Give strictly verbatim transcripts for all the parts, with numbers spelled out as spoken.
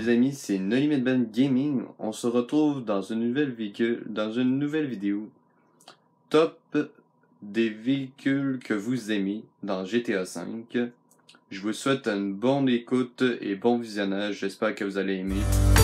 les amis, c'est NoLimitBand Gaming. On se retrouve dans une nouvelle véhicule, dans une nouvelle vidéo. Top des véhicules que vous aimez dans G T A cinq. Je vous souhaite une bonne écoute et bon visionnage. J'espère que vous allez aimer.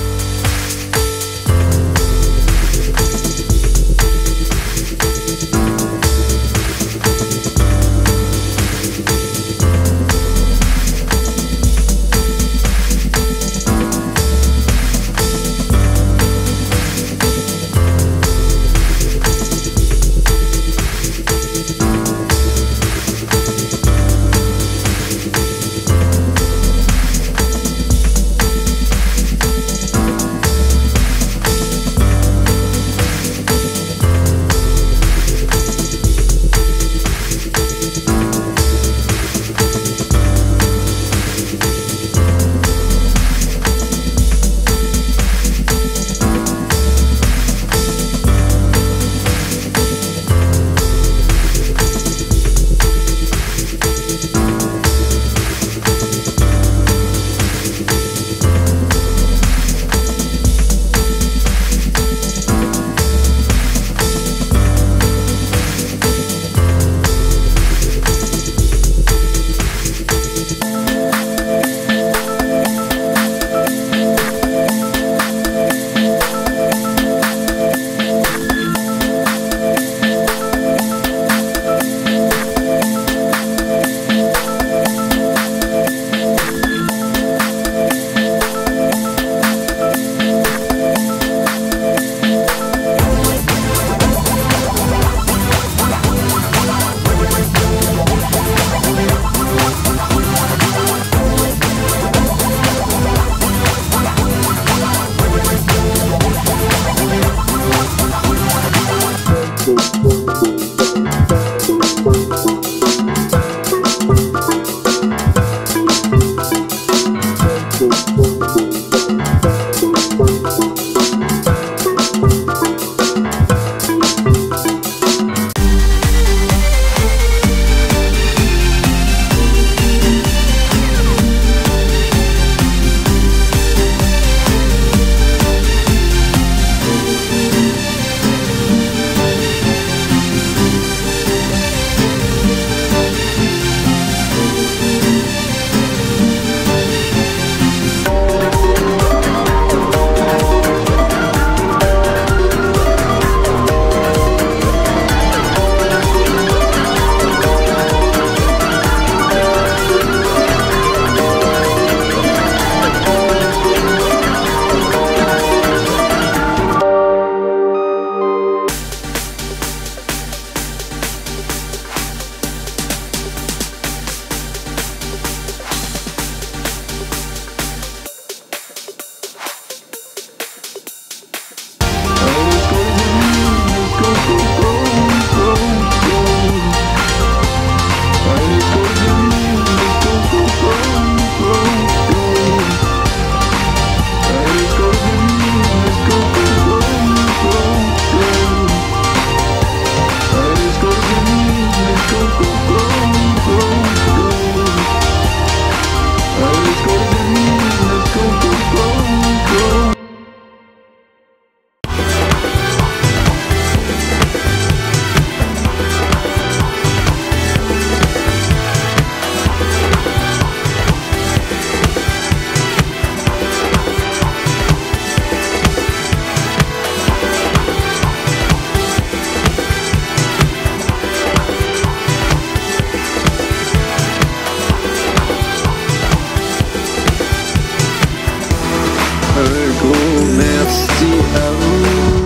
Un gros merci à vous,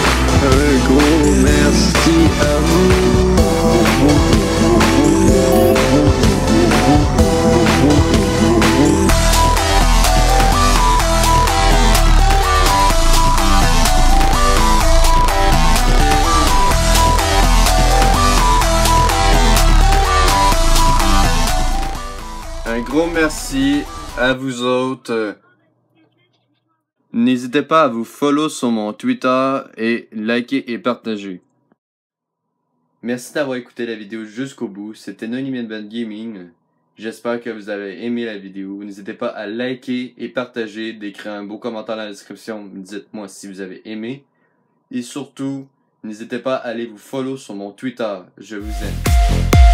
un gros merci à vous. Un gros merci à vous autres. N'hésitez pas à vous follow sur mon Twitter et liker et partager. Merci d'avoir écouté la vidéo jusqu'au bout. C'était NoLimitBand Gaming. J'espère que vous avez aimé la vidéo. N'hésitez pas à liker et partager, d'écrire un beau commentaire dans la description. Dites-moi si vous avez aimé. Et surtout, n'hésitez pas à aller vous follow sur mon Twitter. Je vous aime.